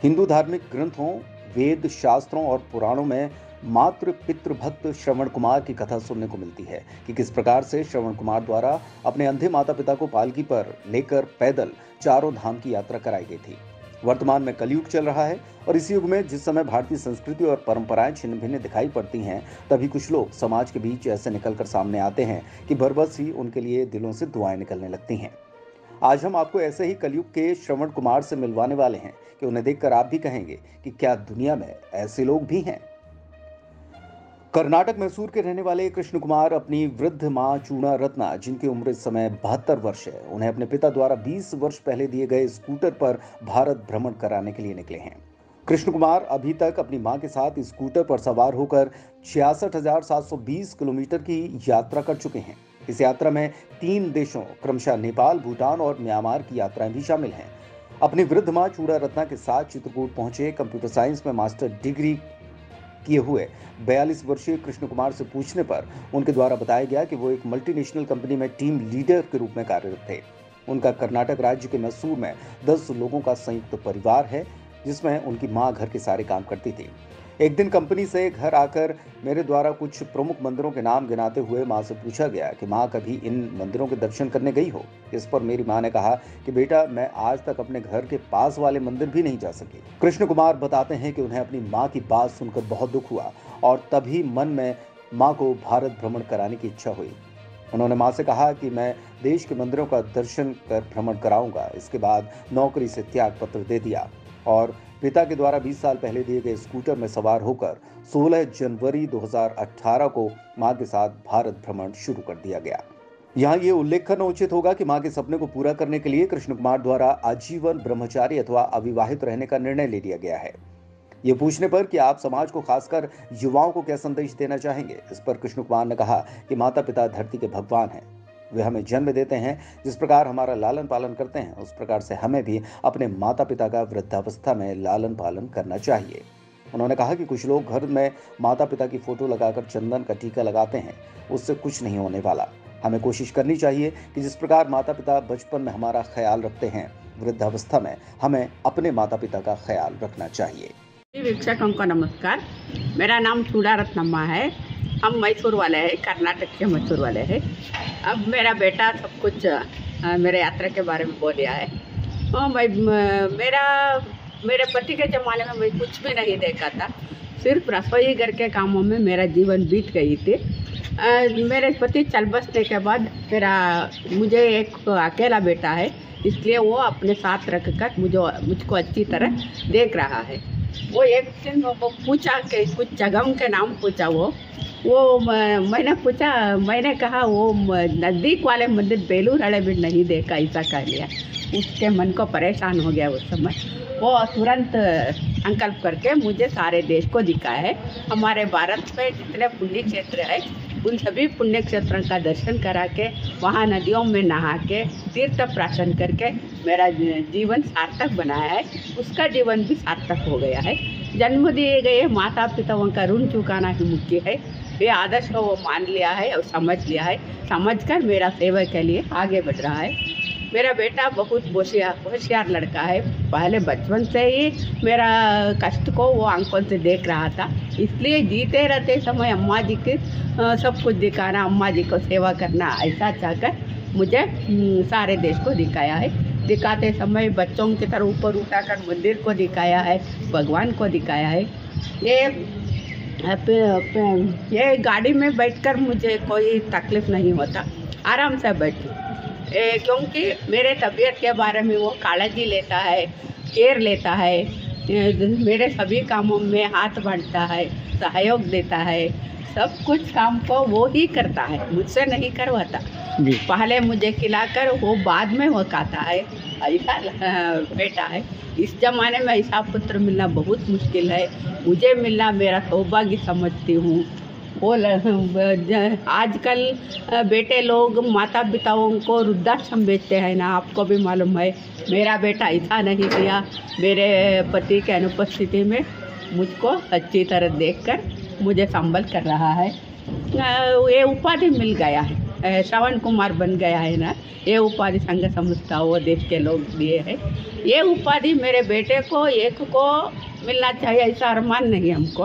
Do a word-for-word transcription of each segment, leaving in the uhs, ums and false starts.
हिंदू धार्मिक ग्रंथों, वेद, शास्त्रों और पुराणों में मातृ पितृभक्त श्रवण कुमार की कथा सुनने को मिलती है कि किस प्रकार से श्रवण कुमार द्वारा अपने अंधे माता पिता को पालकी पर लेकर पैदल चारों धाम की यात्रा कराई गई थी। वर्तमान में कलयुग चल रहा है और इस युग में जिस समय भारतीय संस्कृति और परंपराएं छिन्न भिन्न दिखाई पड़ती हैं, तभी कुछ लोग समाज के बीच ऐसे निकलकर सामने आते हैं कि बरबस ही उनके लिए दिलों से दुआएं निकलने लगती हैं। आज हम आपको ऐसे ही कलयुग के श्रवण कुमार से मिलवाने वाले हैं कि उन्हें देखकर आप भी कहेंगे कि क्या दुनिया में ऐसे लोग भी हैं। कर्नाटक मैसूर के रहने वाले कृष्ण कुमार अपनी वृद्ध मां चूड़ा रत्ना, जिनकी उम्र इस समय बहत्तर वर्ष है, उन्हें अपने पिता द्वारा बीस वर्ष पहले दिए गए स्कूटर पर भारत भ्रमण कराने के लिए निकले हैं। कृष्ण कुमार अभी तक अपनी मां के साथ स्कूटर पर सवार होकर छियासठ हजार सात सौ बीस किलोमीटर की यात्रा कर चुके हैं। इस यात्रा में तीन देशों क्रमशः नेपाल, भूटान और म्यांमार की यात्राएं भी शामिल हैं। अपनी वृद्ध मां चूड़ा रत्ना के साथ चित्रकूट पहुंचे कंप्यूटर साइंस में मास्टर डिग्री किए हुए बयालीस वर्षीय कृष्ण कुमार से पूछने पर उनके द्वारा बताया गया कि वो एक मल्टीनेशनल कंपनी में टीम लीडर के रूप में कार्यरत थे। उनका कर्नाटक राज्य के मैसूर में दस लोगों का संयुक्त परिवार है, जिसमें उनकी मां घर के सारे काम करती थी। एक दिन कंपनी से घर आकर मेरे द्वारा कुछ प्रमुख मंदिरों के नाम गिनाते हुए मां से पूछा गया कि मां कभी इन मंदिरों के दर्शन करने गई हो। इस पर मेरी मां ने कहा कि बेटा, मैं आज तक अपने घर के पास वाले मंदिर भी नहीं जा सकी। कृष्ण कुमार बताते हैं कि उन्हें अपनी मां की बात सुनकर बहुत दुख हुआ और तभी मन में मां को भारत भ्रमण कराने की इच्छा हुई। उन्होंने मां से कहा कि मैं देश के मंदिरों का दर्शन कर भ्रमण कराऊंगा। इसके बाद नौकरी से त्याग पत्र दे दिया और पिता के द्वारा बीस साल पहले दिए गए स्कूटर में सवार होकर सोलह जनवरी दो हज़ार अठारह को मां के साथ भारत भ्रमण शुरू कर दिया गया। यहाँ ये उल्लेख करना उचित होगा कि मां के सपने को पूरा करने के लिए कृष्ण कुमार द्वारा आजीवन ब्रह्मचारी अथवा अविवाहित रहने का निर्णय ले लिया गया है। ये पूछने पर कि आप समाज को, खासकर युवाओं को क्या संदेश देना चाहेंगे, इस पर कृष्ण कुमार ने कहा कि माता पिता धरती के भगवान हैं। वे हमें जन्म देते हैं, जिस प्रकार हमारा लालन पालन करते हैं उस प्रकार से हमें भी अपने माता पिता का वृद्धावस्था में लालन पालन करना चाहिए। उन्होंने कहा कि कुछ लोग घर में माता पिता की फोटो लगाकर चंदन का टीका लगाते हैं, उससे कुछ नहीं होने वाला। हमें कोशिश करनी चाहिए कि जिस प्रकार माता पिता बचपन में हमारा ख्याल रखते हैं, वृद्धावस्था में हमें अपने माता पिता का ख्याल रखना चाहिए। वीक्षकों को नमस्कार। मेरा नाम चूड़ा रत्नम्मा है। हम मैसूर वाले हैं, कर्नाटक के मैसूर वाले हैं। अब मेरा बेटा सब कुछ आ, मेरे यात्रा के बारे में बोल दिया है। आ, मैं मेरा मेरे पति के ज़माने में मैं कुछ भी नहीं देखा था, सिर्फ रसोई घर के कामों में मेरा जीवन बीत गई थी। आ, मेरे पति चल बसने के बाद मेरा मुझे एक अकेला बेटा है, इसलिए वो अपने साथ रख कर मुझे मुझको अच्छी तरह देख रहा है। वो एक दिन वो पूछा कि कुछ जगहों के नाम पूछा, वो वो मैंने पूछा मैंने कहा वो नज़दीक वाले मंदिर बेलूर हड़े भी नहीं देखा, ऐसा कह लिया। उसके मन को परेशान हो गया उस समय। वो तुरंत संकल्प करके मुझे सारे देश को दिखाया है। हमारे भारत में जितने पुण्य क्षेत्र है उन सभी पुण्य क्षेत्रों का दर्शन करा के, वहाँ नदियों में नहा के, तीर्थ प्राशन करके मेरा जीवन सार्थक बनाया है। उसका जीवन भी सार्थक हो गया है। जन्म दिए गए माता पिताओं का ऋण चुकाना ही मुख्य है। ये आदर्श को वो मान लिया है और समझ लिया है। समझकर मेरा सेवा के लिए आगे बढ़ रहा है। मेरा बेटा बहुत होशियार होशियार लड़का है। पहले बचपन से ही मेरा कष्ट को वो आंखों से देख रहा था, इसलिए जीते रहते समय अम्मा जी के सब कुछ दिखाना, अम्मा जी को सेवा करना, ऐसा चाहकर मुझे सारे देश को दिखाया है। दिखाते समय बच्चों की तरह ऊपर उठाकर मंदिर को दिखाया है, भगवान को दिखाया है। ये ये गाड़ी में बैठकर मुझे कोई तकलीफ नहीं होता, आराम से बैठी, क्योंकि मेरे तबीयत के बारे में वो काळजी लेता है, केयर लेता है। मेरे सभी कामों में हाथ बढ़ता है, सहयोग देता है। सब कुछ काम को वो ही करता है, मुझसे नहीं करवाता। पहले मुझे खिलाकर वो बाद में वो खाता है, ऐसा बेटा है। इस जमाने में ऐसा पुत्र मिलना बहुत मुश्किल है। मुझे मिलना मेरा सौभाग्य समझती हूँ। वो आजकल बेटे लोग माता पिताओं को वृद्धाश्रम भेजते हैं ना, आपको भी मालूम है। मेरा बेटा ऐसा नहीं किया। मेरे पति के अनुपस्थिति में मुझको अच्छी तरह देखकर मुझे संभल कर रहा है। ये उपाधि मिल गया है। श्रवण कुमार बन गया है ना, ये उपाधि संघ संस्था वो देश के लोग दिए हैं। ये उपाधि मेरे बेटे को एक को मिलना चाहिए, ऐसा अरमान नहीं हमको,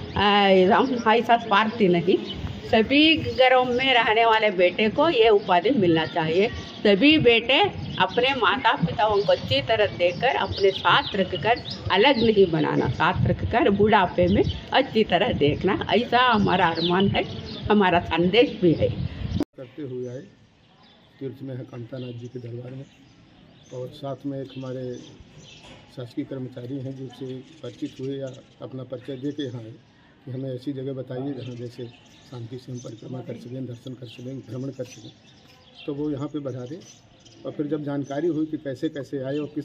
हम ऐसा स्वार्थी नहीं। सभी घरों में रहने वाले बेटे को ये उपाधि मिलना चाहिए। सभी बेटे अपने माता पिताओं को अच्छी तरह देकर अपने साथ रखकर, अलग नहीं बनाना, साथ रखकर बुढ़ापे में अच्छी तरह देखना, ऐसा हमारा अरमान है, हमारा संदेश भी है। करते हुए आए तीर्थ में है कामतानाथ जी के दरबार में, और साथ में एक हमारे शासकीय कर्मचारी हैं जिनसे परिचित हुए या अपना परिचय दे के यहाँ आए कि हमें ऐसी जगह बताइए जहाँ जैसे शांति से हम परिक्रमा कर सकें, दर्शन कर सकें, भ्रमण कर सकें। तो वो यहाँ पे बढ़ा और फिर जब जानकारी हुई कि कैसे कैसे आए और किस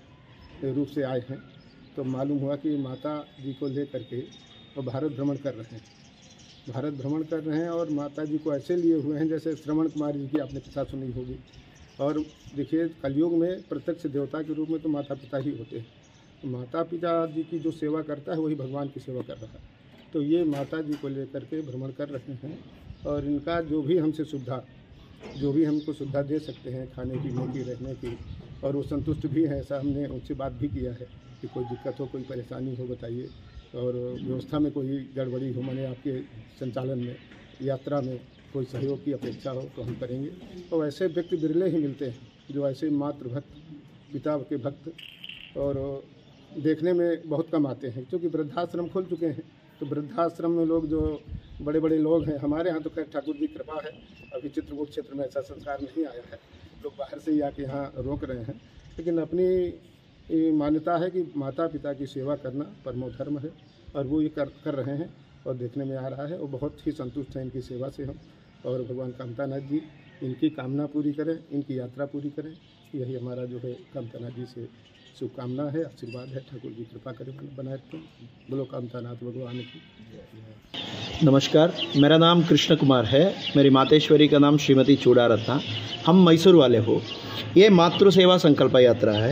रूप से आए हैं, तो मालूम हुआ कि माता जी को ले करके और भारत भ्रमण कर रहे हैं भारत भ्रमण कर रहे हैं और माता जी को ऐसे लिए हुए हैं जैसे श्रवण कुमार जी की आपने कथा सुनी होगी। और देखिए, कलयुग में प्रत्यक्ष देवता के रूप में तो माता पिता ही होते हैं, तो माता पिता जी की जो सेवा करता है वही भगवान की सेवा कर रहा है। तो ये माता जी को लेकर के भ्रमण कर रहे हैं, और इनका जो भी हमसे सुविधा जो भी हमको सुविधा दे सकते हैं, खाने पीने की, रहने की, और वो संतुष्ट भी हैं। ऐसा हमने उनसे बात भी किया है कि कोई दिक्कत हो, कोई परेशानी हो बताइए, और व्यवस्था में कोई गड़बड़ी हो, माने आपके संचालन में, यात्रा में कोई सहयोग की अपेक्षा हो तो हम करेंगे। और ऐसे व्यक्ति बिरले ही मिलते हैं जो ऐसे मातृ भक्त, पिता के भक्त, और देखने में बहुत कम आते हैं, क्योंकि वृद्धाश्रम खुल चुके हैं। तो वृद्धाश्रम में लोग जो बड़े बड़े लोग हैं, हमारे यहाँ तो खैर ठाकुर जी कृपा है, अभी चित्रकूट क्षेत्र में ऐसा संस्कार नहीं आया है, लोग बाहर से ही आके यहाँ रोक रहे हैं। लेकिन अपनी मान्यता है कि माता पिता की सेवा करना परमो धर्म है, और वो ये कर कर रहे हैं और देखने में आ रहा है, और बहुत ही संतुष्ट हैं इनकी सेवा से हम। और भगवान कामतानाथ जी इनकी कामना पूरी करें, इनकी यात्रा पूरी करें, यही हमारा जो है कामतानाथ जी से शुभकामना है, आशीर्वाद है। ठाकुर जी कृपा करें बनाए रखें। बोलो कामतानाथ भगवान की। नमस्कार, मेरा नाम कृष्ण कुमार है, मेरी मातेश्वरी का नाम श्रीमती चूड़ारत्ना। हम मैसूर वाले हो। ये मातृ सेवा संकल्प यात्रा है।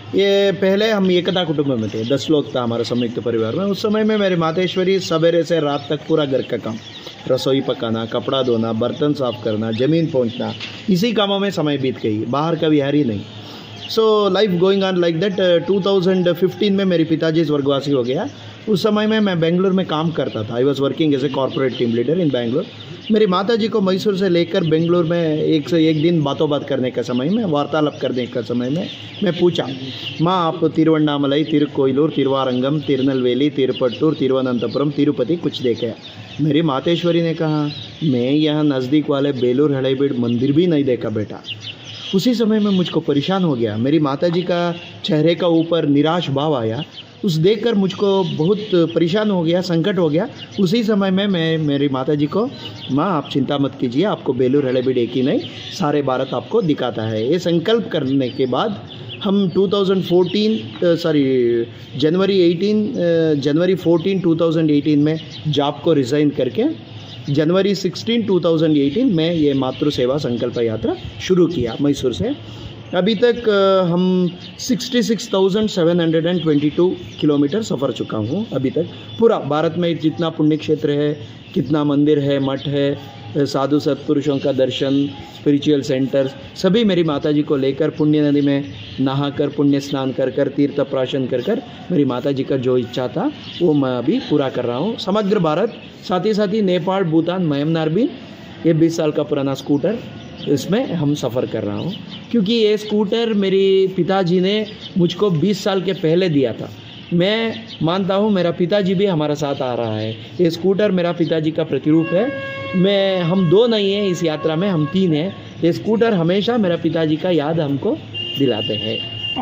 ये पहले हम एकता कुटुंब में थे, दस लोग था हमारा संयुक्त परिवार में। उस समय में मेरी मातेश्वरी सवेरे से रात तक पूरा घर का काम, रसोई पकाना, कपड़ा धोना, बर्तन साफ करना, ज़मीन पहुंचना, इसी कामों में समय बीत गई, बाहर का विहार ही नहीं। So life going on like that. Two thousand fifteen में मेरे पिताजी स्वर्गवासी हो गया। उस समय में मैं बेंगलोर में काम करता था। I was working as a corporate team leader in Bangalore. मेरी माता जी को मैसूर से लेकर बेंगलोर में एक से एक दिन बातों बात करने का समय में, वार्तालाप करने का समय में मैं पूछा, माँ आप तिरुवन्नामलई, तिरुकोयलूर, तिरुवारंगम, तिरुनेलवेली, तिरुपट्टूर, तिरुवनंतपुरम, तिरुपति कुछ देखे? मेरी मातेश्वरी ने कहा, मैं यहाँ नज़दीक वाले बेलूर हड़ेबीड़ मंदिर भी नहीं देखा बेटा। उसी समय में मुझको परेशान हो गया। मेरी माताजी का चेहरे का ऊपर निराश भाव आया। उस देखकर मुझको बहुत परेशान हो गया, संकट हो गया। उसी समय में मैं मेरी माताजी को, माँ आप चिंता मत कीजिए, आपको बेलूर हड़ेबीड़ एक ही नहीं सारे भारत आपको दिखाता है। ये संकल्प करने के बाद हम two thousand fourteen sorry January eighteen January fourteen two thousand eighteen में जॉब को रिज़ाइन करके January sixteen two thousand eighteen में ये मातृ सेवा संकल्प यात्रा शुरू किया मैसूर से। अभी तक हम sixty six thousand seven hundred twenty two kilometre सफ़र चुका हूँ अभी तक। पूरा भारत में जितना पुण्य क्षेत्र है, कितना मंदिर है, मठ है, साधु सत्पुरुषों का दर्शन, स्पिरिचुअल सेंटर, सभी मेरी माताजी को लेकर पुण्य नदी में नहाकर, पुण्य स्नान कर कर, तीर्थ प्राशन कर कर मेरी माताजी का जो इच्छा था वो मैं अभी पूरा कर रहा हूँ। समग्र भारत, साथ ही साथ ही नेपाल, भूटान, म्यांमार भी ये बीस साल का पुराना स्कूटर, इसमें हम सफ़र कर रहा हूँ। क्योंकि ये स्कूटर मेरे पिताजी ने मुझको बीस साल के पहले दिया था। मैं मानता हूँ मेरा पिताजी भी हमारा साथ आ रहा है। ये स्कूटर मेरा पिताजी का प्रतिरूप है। मैं हम दो नहीं हैं इस यात्रा में, हम तीन हैं। ये स्कूटर हमेशा मेरा पिताजी का याद हमको दिलाते हैं।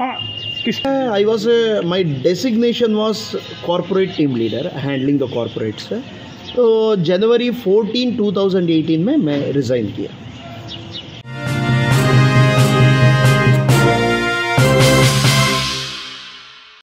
I was my designation was corporate team leader, handling the corporates. तो January fourteen two thousand eighteen में मैं रिज़ाइन किया।